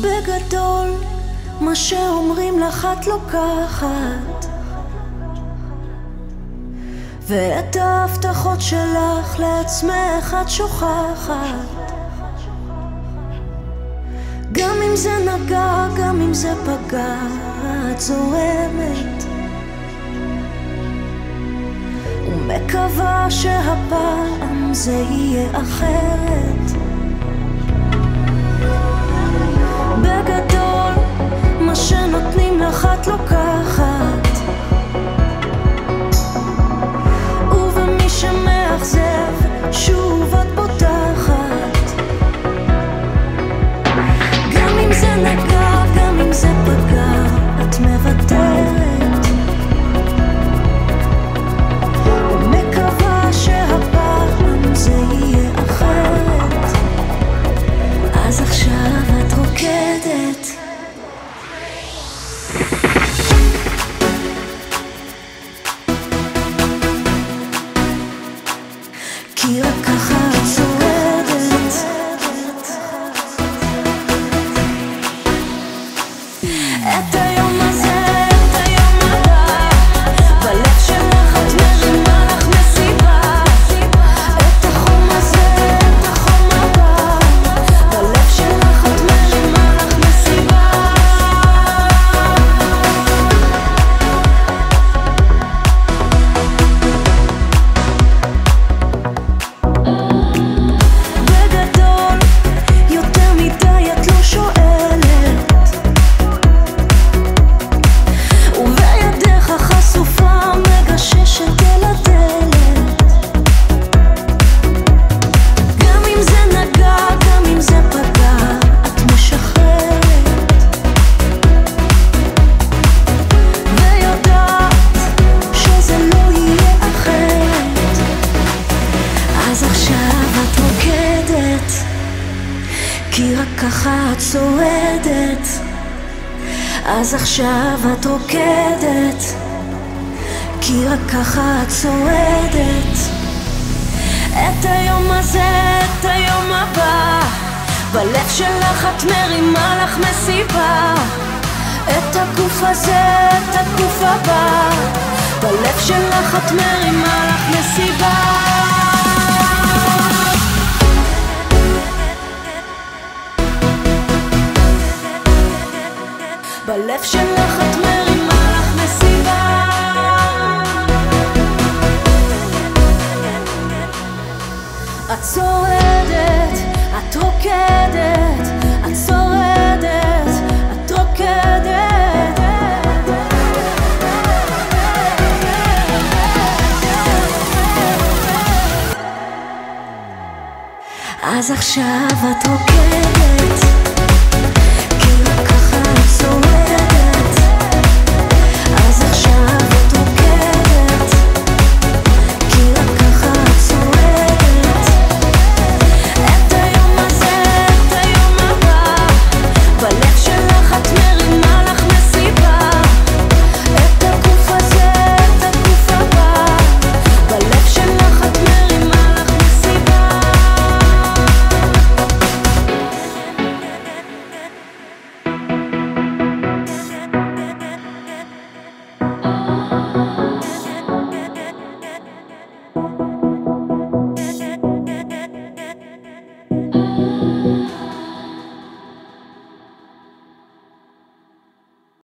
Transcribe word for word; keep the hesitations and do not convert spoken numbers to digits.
בגדול, מה שאומרים לך את לוקחת, ואת ההבטחות שלך לעצמך את שוכחת. גם אם זה נגע, גם אם זה פגע, את זורמת ומקווה שהפעם זה יהיה אחרת. בגדול, מה שנותנים לך את לוקחת, ובמי שמאכזב שוב את בוטחת. גם אם זה נגע, גם אם זה פגע, את מוותרת ומקווה שהפעם זה יהיה אחרת. אז עכשיו את רוקדת, כי רק ככה את שורדת. את היום הזה, את היום הבא, בלב שלך את מרימה לך מסיבה. את החום הזה, את החום הבא, בלב שלך את מרימה לך מסיבה. בגדול, יותר מדי את לא שואלת, ובידך חשופה מגששת אל הדלת. גם אם זה נגע, גם אם זה פגע, את משחררת ויודעת שזה לא יהיה אחרת. אז עכשיו את רוקדת, כי רק ככה את שורדת. אז עכשיו את רוקדת, כי רק ככה את שורדת. את היום הזה, את היום הבא, בלב שלך את מרימה לך מסיבה. את הגוף הזה, את הגוף הבא, בלב שלך את מרימה לך מסיבה. בלב שלך את מרימה לך מסיבה. את שורדת, את רוקדת, את שורדת, את רוקדת. אז עכשיו את רוקדת.